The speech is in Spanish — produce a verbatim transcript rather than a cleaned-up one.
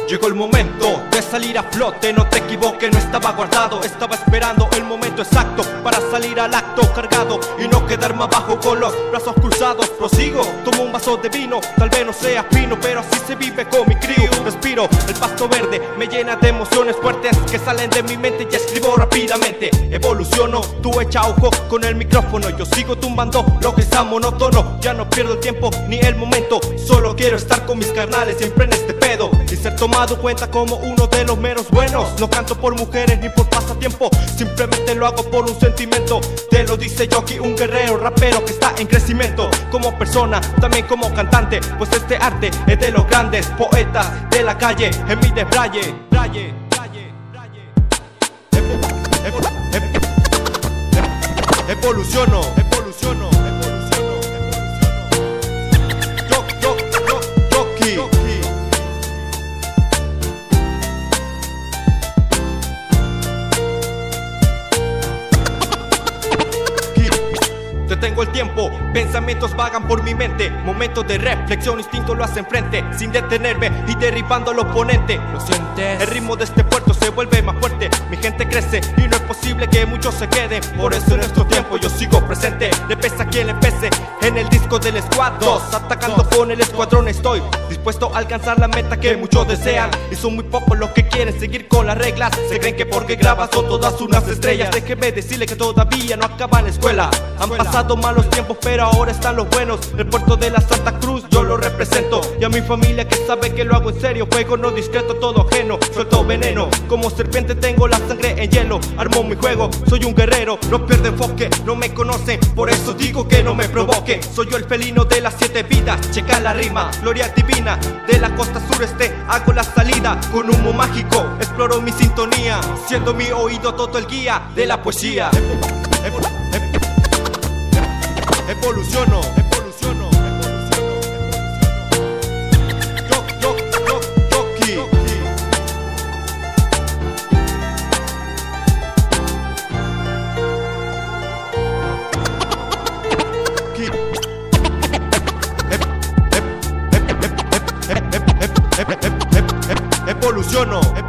Llegó el momento de salir a flote, no te equivoques, no estaba guardado. Estaba esperando el momento exacto para salir al acto cargado y no quedarme abajo con los brazos cruzados. Prosigo, tomo un vaso de vino, tal vez no sea fino, pero así se vive con mi crew. Respiro, el pasto verde me llena de emociones fuertes que salen de mi mente y escribo rápidamente. Evoluciono, tú echa ojo con el micrófono, yo sigo tumbando lo que está monótono. Ya no pierdo el tiempo ni el momento, solo quiero estar con mis carnales siempre en este pedo y ser tomado cuenta como uno de los menos buenos. No canto por mujeres ni por pasatiempo, simplemente lo hago por un sentimiento. Te lo dice Yoki, un guerrero rapero que está en crecimiento como persona, también como cantante, pues este arte es de los grandes poetas de la calle. En mi desbraye, braille, braille, braille. Evo, evo, evo, evoluciono, evoluciono, evoluciono, evoluciono. Yo, yo, yo, Yoki, Yoki. Detengo el tiempo, pensamientos vagan por mi mente, momentos de reflexión, instinto lo hacen frente, sin detenerme y derribando al oponente. ¿Lo sientes? El ritmo de este puerto se vuelve más fuerte, mi gente crece y no es posible que muchos se queden. Por eso en estos tiempos yo sigo presente, le pese a quien le pese. En el disco del Squad dos, atacando con el escuadrón estoy dispuesto a alcanzar la meta que muchos desean, y son muy pocos los que quieren seguir con las reglas. Se creen que porque grabas son todas unas estrellas. Déjeme decirle que todavía no acaba la escuela. Han pasado malos tiempos pero ahora están los buenos. El puerto de la Santa Cruz yo lo represento, y a mi familia que sabe que lo hago en serio. Fuego no discreto, todo ajeno, suelto veneno. Como serpiente tengo la sangre en hielo, armo mi juego, soy un guerrero. No pierdo enfoque, no me conocen, por eso digo que no me provoque. Soy yo el felino de las siete vidas, checa la rima, gloria divina. De la costa sureste hago la salida, con humo mágico exploro mi sintonía, siendo mi oído todo el guía de la poesía. Evo, evo, evo. Evoluciono, evoluciono, evoluciono, evoluciono. Yo, yo, yo, Yoki, Yoki. Evoluciono.